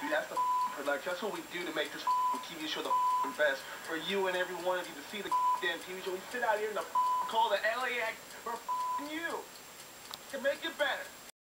That's the production. That's what we do to make this TV show the best. For you and every one of you to see the damn TV show. We sit out here in the cold of LAX for you to make it better.